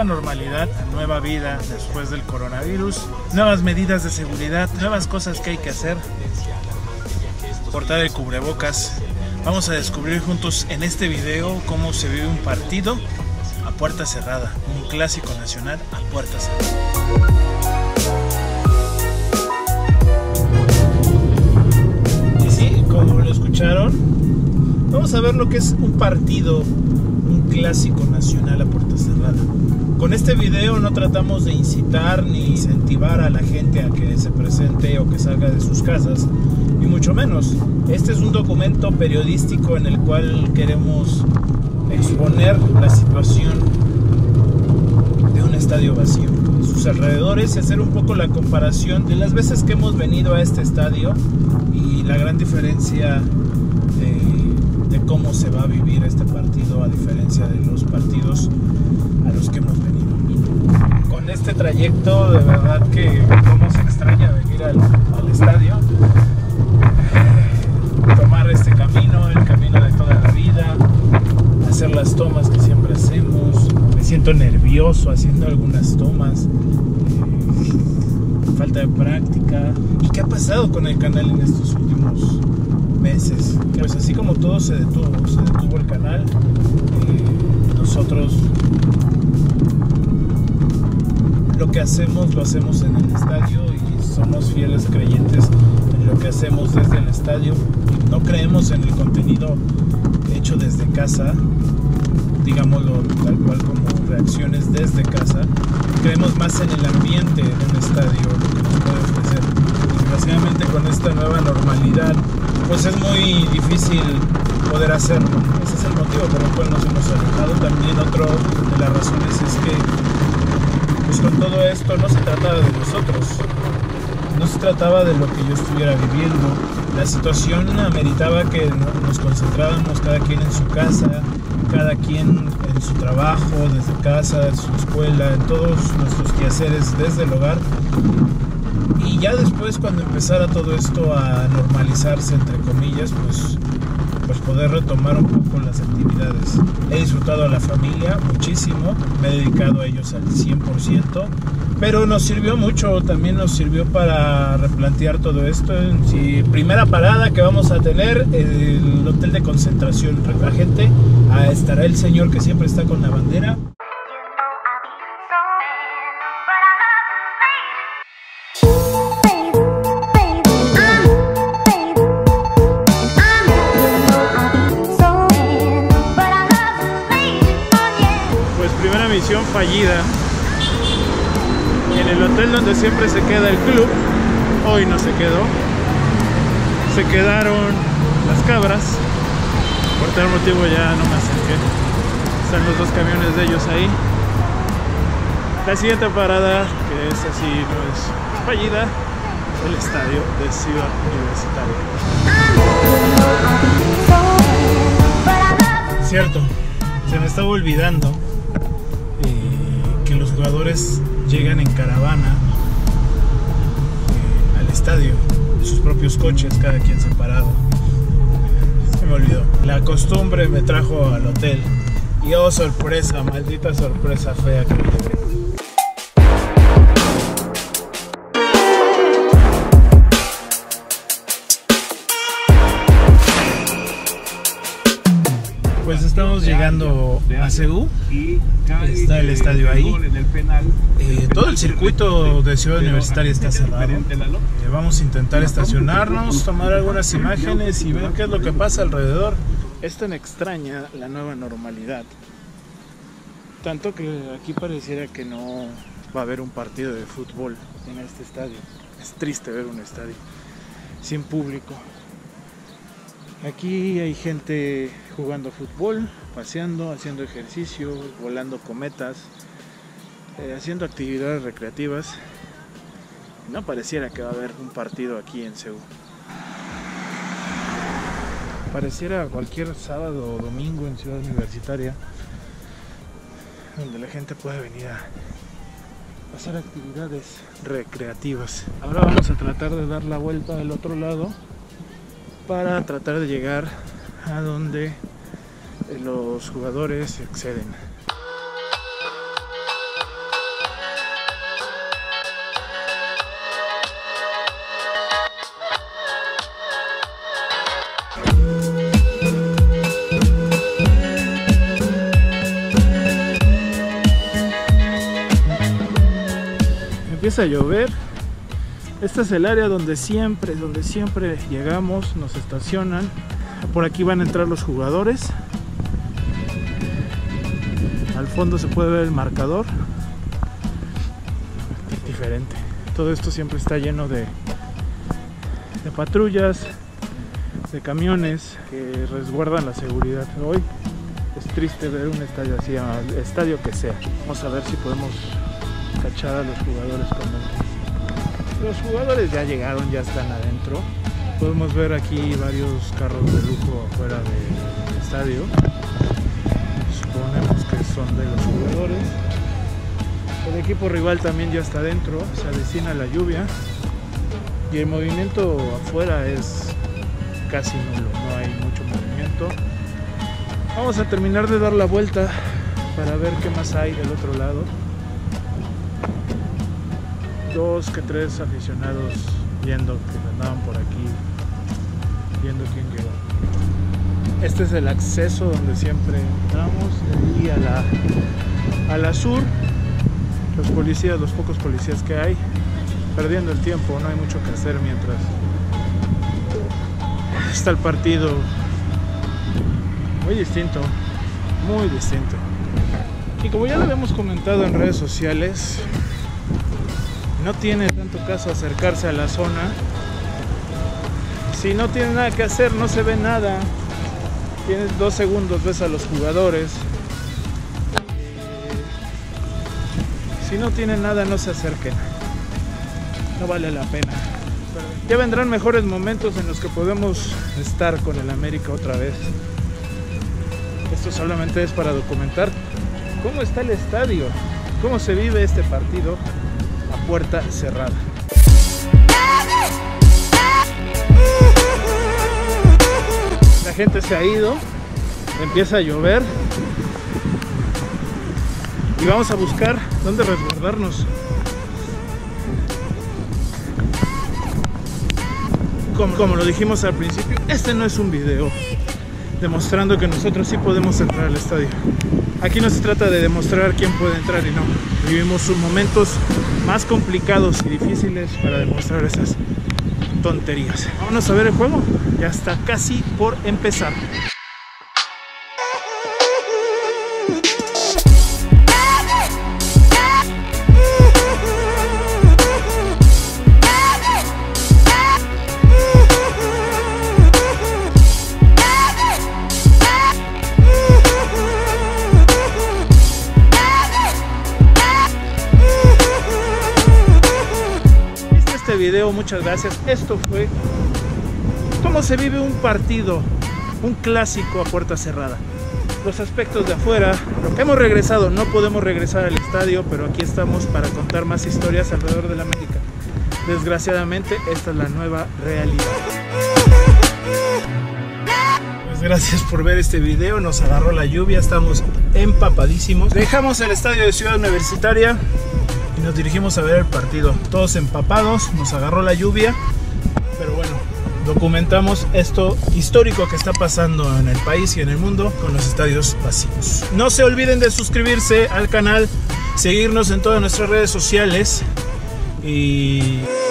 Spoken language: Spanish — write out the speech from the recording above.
normalidad, nueva vida después del coronavirus, nuevas medidas de seguridad, nuevas cosas que hay que hacer, portar el cubrebocas. Vamos a descubrir juntos en este video cómo se vive un partido a puerta cerrada, un clásico nacional a puerta cerrada. Y sí, como lo escucharon, vamos a ver lo que es un partido, un clásico nacional a puerta cerrada. Con este video no tratamos de incitar ni incentivar a la gente a que se presente o que salga de sus casas, y mucho menos. Este es un documento periodístico en el cual queremos exponer la situación de un estadio vacío, sus alrededores, y hacer un poco la comparación de las veces que hemos venido a este estadio y la gran diferencia de cómo se va a vivir este partido a diferencia de los partidos a los que hemos venido. Con este trayecto, de verdad que cómo se extraña venir al estadio, tomar este camino, el camino de toda la vida, hacer las tomas que siempre hacemos. Me siento nervioso haciendo algunas tomas, falta de práctica. ¿Y qué ha pasado con el canal en estos últimos meses? Pues así como todo se detuvo el canal, nosotros lo que hacemos lo hacemos en el estadio y somos fieles creyentes en lo que hacemos desde el estadio. No creemos en el contenido hecho desde casa, digámoslo tal cual, como reacciones desde casa. Creemos más en el ambiente de un estadio, lo que nos puede ofrecer. Desgraciadamente, con esta nueva normalidad, pues es muy difícil poder hacerlo. Ese es el motivo por el cual nos hemos alejado. También otro de las razones es que, pues con todo esto no se trataba de nosotros, no se trataba de lo que yo estuviera viviendo. La situación ameritaba que nos concentráramos cada quien en su casa, cada quien en su trabajo, desde casa, en su escuela, en todos nuestros quehaceres desde el hogar. Y ya después, cuando empezara todo esto a normalizarse, entre comillas, pues poder retomar un poco las actividades. He disfrutado a la familia muchísimo, me he dedicado a ellos al 100%, pero nos sirvió mucho, también nos sirvió para replantear todo esto. Si primera parada que vamos a tener, el hotel de concentración, la gente, estará el señor que siempre está con la bandera. Misión fallida. En el hotel donde siempre se queda el club, hoy no se quedó. Se quedaron las cabras. Por tal motivo ya no me acerqué. Están los dos camiones de ellos ahí. La siguiente parada, que es así, no es fallida, el estadio de Ciudad Universitaria. Cierto, se me estaba olvidando que los jugadores llegan en caravana al estadio, en sus propios coches, cada quien separado. Se me olvidó. La costumbre me trajo al hotel y oh sorpresa, maldita sorpresa fea que me llevé. Pues estamos llegando a CU, está el estadio ahí, todo el circuito de Ciudad Universitaria está cerrado. Vamos a intentar estacionarnos, tomar algunas imágenes y ver qué es lo que pasa alrededor. Es tan extraña la nueva normalidad, tanto que aquí pareciera que no va a haber un partido de fútbol en este estadio. Es triste ver un estadio sin público. Aquí hay gente jugando fútbol, paseando, haciendo ejercicio, volando cometas, haciendo actividades recreativas. No pareciera que va a haber un partido aquí en CU. Pareciera cualquier sábado o domingo en Ciudad Universitaria, donde la gente puede venir a hacer actividades recreativas. Ahora vamos a tratar de dar la vuelta al otro lado para tratar de llegar a donde los jugadores exceden. empieza a llover. Este es el área donde siempre llegamos, nos estacionan. Por aquí van a entrar los jugadores. Al fondo se puede ver el marcador. Diferente. Todo esto siempre está lleno de patrullas, de camiones que resguardan la seguridad. Hoy es triste ver un estadio así, el estadio que sea. Vamos a ver si podemos cachar a los jugadores cuando entren. Los jugadores ya llegaron, ya están adentro. Podemos ver aquí varios carros de lujo afuera del estadio. Suponemos que son de los jugadores. El equipo rival también ya está adentro, se avecina la lluvia y el movimiento afuera es casi nulo, no hay mucho movimiento. Vamos a terminar de dar la vuelta para ver qué más hay del otro lado. 2 que 3 aficionados viendo que andaban por aquí, viendo quién llegó. Este es el acceso donde siempre entramos, de ahí a la sur. Los policías, los pocos policías que hay, perdiendo el tiempo, no hay mucho que hacer mientras está el partido. Muy distinto, muy distinto. Y como ya lo habíamos comentado en redes sociales, no tiene tanto caso acercarse a la zona. Si no tiene nada que hacer, no se ve nada. Tienes 2 segundos, ves a los jugadores. Si no tienen nada, no se acerquen. No vale la pena. Ya vendrán mejores momentos en los que podemos estar con el América otra vez. Esto solamente es para documentar cómo está el estadio, cómo se vive este partido a puerta cerrada. La gente se ha ido, empieza a llover y vamos a buscar dónde resguardarnos. Como lo dijimos al principio, este no es un video demostrando que nosotros sí podemos entrar al estadio. Aquí no se trata de demostrar quién puede entrar y no. Vivimos momentos más complicados y difíciles para demostrar esas tonterías. Vámonos a ver el juego. Ya está casi por empezar. Video, muchas gracias. Esto fue cómo se vive un partido, un clásico a puerta cerrada. Los aspectos de afuera. Hemos regresado, no podemos regresar al estadio, pero aquí estamos para contar más historias alrededor de la América. Desgraciadamente, esta es la nueva realidad. Pues gracias por ver este video. Nos agarró la lluvia, estamos empapadísimos. Dejamos el estadio de Ciudad Universitaria y nos dirigimos a ver el partido, todos empapados, nos agarró la lluvia, pero bueno, documentamos esto histórico que está pasando en el país y en el mundo con los estadios vacíos. No se olviden de suscribirse al canal, seguirnos en todas nuestras redes sociales y...